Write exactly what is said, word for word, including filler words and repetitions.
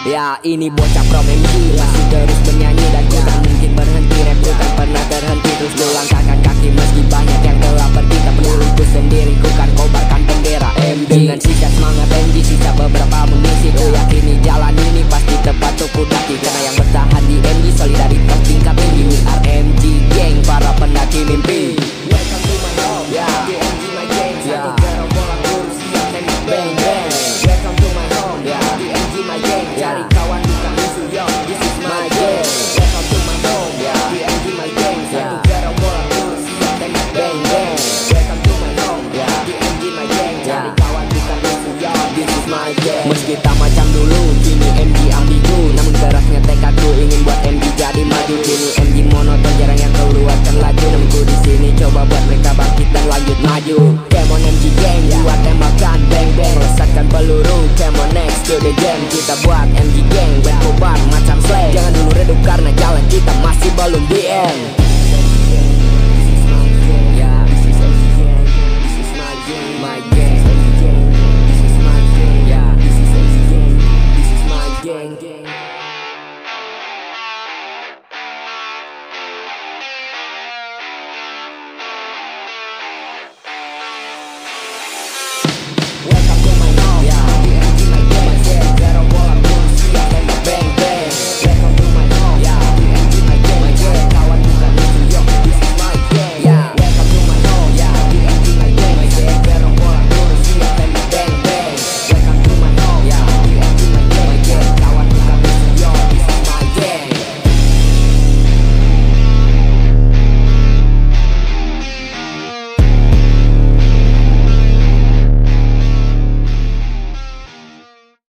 Ya ini bocah Prom M G masih terus bernyanyi dan ku tak mungkin berhenti. Rap ku tak pernah terhenti, terus melangkahkan kaki meski banyak yang telah pergi. Tak peduli ku sendiri, ku kan kobarkan bendera M G. Dengan sisa semangat M G, sisa beberapa amunisi, ku yakini jalan ini pasti tepat untuk ku daki. Karena yang bertahan di M G solidaritas tingkat tinggi. We are M G Gang, para pendaki mimpi. Welcome to my home, yeah. Di M G my gang, satu gerombolan guru siap tembak bang bang. Welcome to my home, yeah. Di M G my gang, cari kawan bukan musuh, yo. This is my gang. Welcome to my home, yeah. Di M G my gang, satu gerombolan guru siap tembak bang bang. Welcome to my home, yeah. Di M G my gang, cari kawan bukan musuh, yo. This is my gang. Meski tak macam dulu, kini M G ambigu, namun kerasnya tekadku ingin buat M G jadi maju. Kini M G monoton, jarang yang keluarkan laju, namun ku di sini coba buat mereka bangkit dan lanjut maju.